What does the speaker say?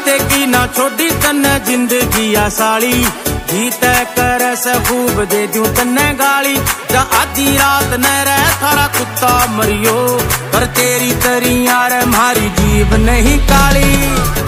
जीते की ना छोड़ी तन्ने जिंदगी आ साली, जीते कर से खूब दे दूं तन्ने गाली। जा आधी रात न रह थारा कुत्ता मरियो, पर तेरी तरी यार मारी जीव नहीं काली।